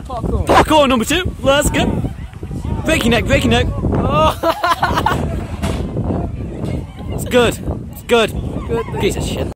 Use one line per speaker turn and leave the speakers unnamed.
Parkour.
Parkour number 2. Let's go. Break your neck, break your neck.
Oh.
It's good. It's good.
Good.
Piece of shit.